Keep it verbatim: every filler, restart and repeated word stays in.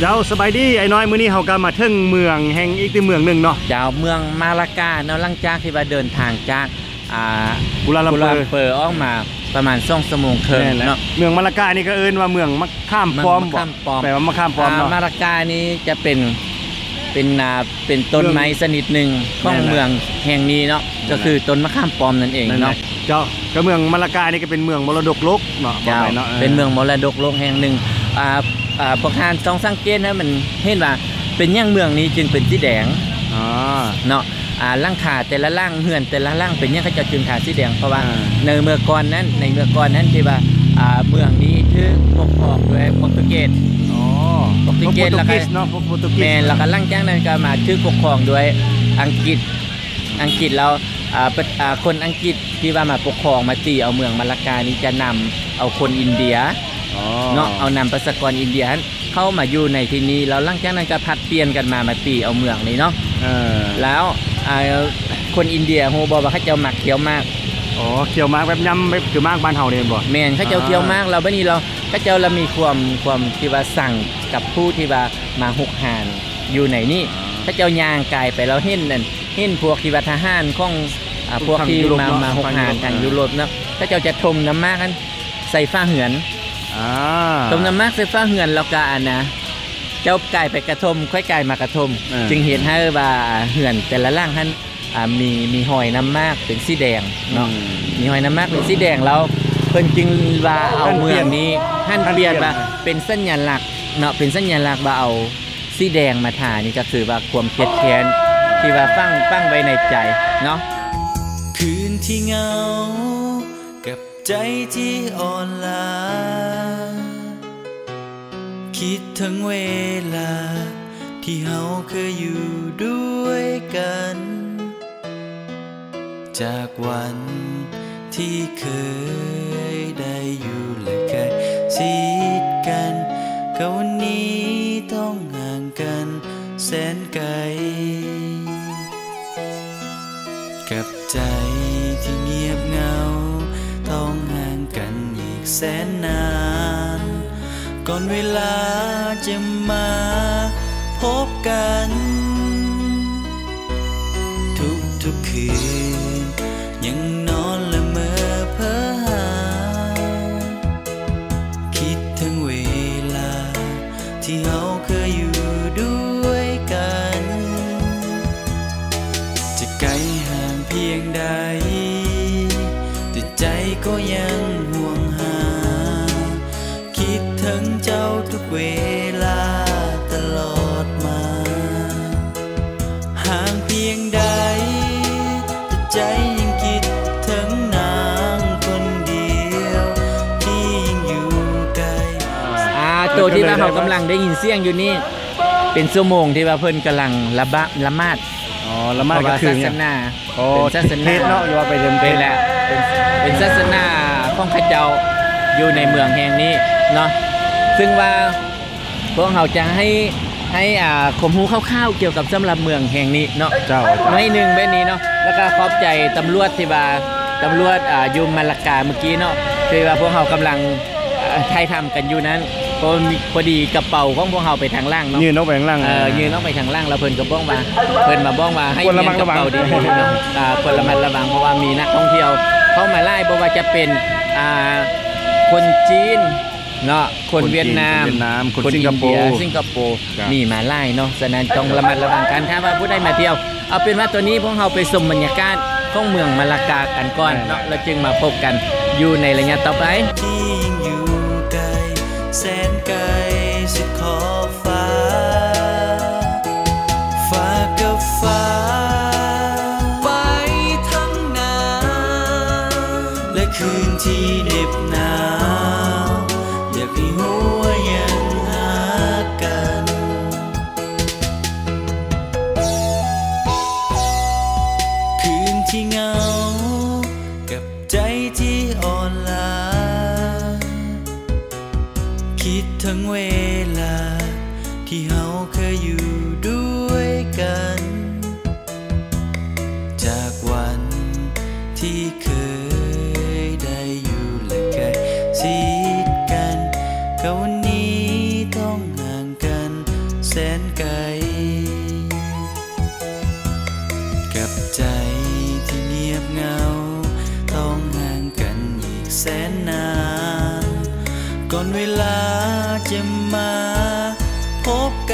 เจ้าสบายดีไอ้น้อยมื้อนี้เฮาก็มาถึงเมืองแห่งอีกที่เมืองหนึ่งเนาะเจ้าเมืองมาลากาเนาะหลังจากที่ว่าเดินทางจากอ่ากุลาลัมเปอร์ออกมาประมาณสองชั่วโมงครึ่งเนาะเมืองมาลากานี่ก็เอิ้นว่าเมืองมะข้ามปอมแปลว่ามะข้ามปอมเนาะมาลากานี่จะเป็นเป็นนาเป็นต้นไม้ชนิดหนึ่งของเมืองแห่งนี้เนาะก็คือต้นมะข้ามปอมนั่นเองเนาะเจ้าก็เมืองมาลากานี่ก็เป็นเมืองมรดกโลกเนาะเจ้าเป็นเมืองมรดกโลกแห่งหนึ่งอ่าอ่าพวกท่านต้องสังเกตนะมันเห็นว่าเป็นย่างเมืองนี้จึงเป็นสีแดงเนาะอ่าล่างขาแต่ละล่างเหือนแต่ละล่างเป็นย่างเขาจะจึงขาสีแดงเพราะว่าในเมื่อก่อนนั้นในเมื่อก่อนนั้นที่ว่าอ่าเมืองนี้ถือปกครองโดยโปรตุเกสอ๋อโปรตุเกสแล้วก็เนาะโปรตุเกสแม่แล้วก็ล่างจากนั้นก็มาถือปกครองโดยอังกฤษอังกฤษเราอ่าเป็นอ่าคนอังกฤษที่ว่ามาปกครองมาตีเอาเมืองมาลากานี้จะนำเอาคนอินเดียเนาะเอานำประชากรอินเดียเข้ามาอยู่ในที่นี้แล้วหลังจากนั้นก็ผัดเปลี่ยนกันมามาตีเอาเมืองนี้เนาะแล้วคนอินเดียโฮบอกว่าเขาเจ้าหมักเคี้ยวมากอ๋อเคี้ยวมากแบบยำแบบคือมากบ้านเฮาเนี่ยบ่แม่นเขาเจ้าเคี้ยวมากเราบัดนี้เราเขาเจ้าเรามีความความที่ว่าสั่งกับผู้ที่ว่ามาหุกหานอยู่ในนี้เขาเจ้าย่างกายไปเราเห็นนั่นเห็นพวกที่ว่าทหารของพวกที่มามาหุกหานทางยุโรปเนาะเขาเจ้าจะทมน้ำมากกันใส่ฟ้าเหือนต้มน้ำมากใส่ฟ้าเหือนแล้วก็อันนะเจ้าไก่ไปกระทมค่อยไก่มากระทมจึงเห็นให้ว่าเหือนแต่ละล่างท่านมีมีหอยน้ำมากเป็นสีแดงเนาะมีหอยน้ำมากเป็นสีแดงแล้วเพิ่นจึงว่าเอาเมืองนี้ท่านเปลี่ยนว่าเป็นสัญลักษณ์เนาะเป็นสัญลักษณ์ว่าเอาสีแดงมาทานี่ก็คือว่าความเครียดแค้นที่ว่าฟังฟังไว้ในใจเนาะคืนที่เหงากับใจที่อ่อนล้าคิดถึงเวลาที่เฮาเคยอยู่ด้วยกันจากวันที่เคยได้อยู่และเคยชิดกันกับวันนี้ต้องห่างกันแสนไกลกับใจที่เงียบเหงาต้องห่างกันอีกแสนนานก่อนเวลาจะมาพบกันทุกทุกคืนยังนอนละเมอเพ้อหาคิดถึงเวลาที่เราเคยอยู่ด้วยกันจะไกลห่างเพียงใดแต่ใจก็ยังห่วงหาคิดถึงเจ้าทุกเวลาตลอดมาห่างเพียงใดแต่ใจยังคิดถึงนางคนเดียวที่ยังอยู่ไกลอ่าตัวที่ว่าเขากำลังได้ยินเสียงอยู่นี่เป็นชั่วโมงที่ว่าเพิ่นกำลังละบะละมาดอ๋อละมาดก็คือศาสนาเป็นศาสนาเนาะอยู่ว่าไปเดิมเป็นแหละเป็นเป็นศาสนาของข้าเจ้าอยู่ในเมืองแห่งนี้เนาะซึ่งว่าพวกเขาจะให้ให้อ่าข่มหูคร่าวๆเกี่ยวกับสำหรับเมืองแห่งนี้เนาะเจ้าไม่หนึ่งแบบนี้เนาะแล้วก็ขอบใจตำรวจที่ว่าตำรวจอ่ายุมมาลากาเมื่อกี้เนาะที่ว่าพวกเขากำลังไทยทำกันอยู่นั้นพอพอดีกระเป๋าของพวกเขาไปทางล่างเนาะยืนน้องไปทางล่างเออยืนน้องไปทางล่างแล้วเพิ่นก็บ้องมาเพิ่นมาบ้องมาให้เงินกระเป๋าดีๆเนาะอ่าคนระมัดระวังเพราะว่ามีนักท่องเที่ยวเข้ามาไล่เพราะว่าจะเป็นอ่าคนจีนเนาะคนเวียดนามคนสิงคโปร์สิงคโปร์มีมาไล่เนาะฉะนั้นต้องระมัดระวังกันถ้าว่าผู้ใดมาเที่ยวเอาเป็นว่าตัวนี้พวกเราไปชมบรรยากาศของเมืองมาลากากันก่อนเนาะแล้วจึงมาพบกันอยู่ในระยะต่อไปที่อยู่ไกลแสนไกลสุดขอบฟ้าฟ้ากับฟ้าไปทั้งนาและคืนที่เหน็บหนาวอยากให้หัวยังหากันคืนที่เหงากับใจที่อ่อนล้าคิดถึงเวลาที่เราเคยอยู่ด้วยกันจากวันที่เคยได้อยู่และใกล้ชิดกันกับวันนี้ต้องห่างกันแสนไกลกับใจที่เงียบเหงาต้องห่างกันอีกแสนนานก่อนเวลาจะมาพบกัน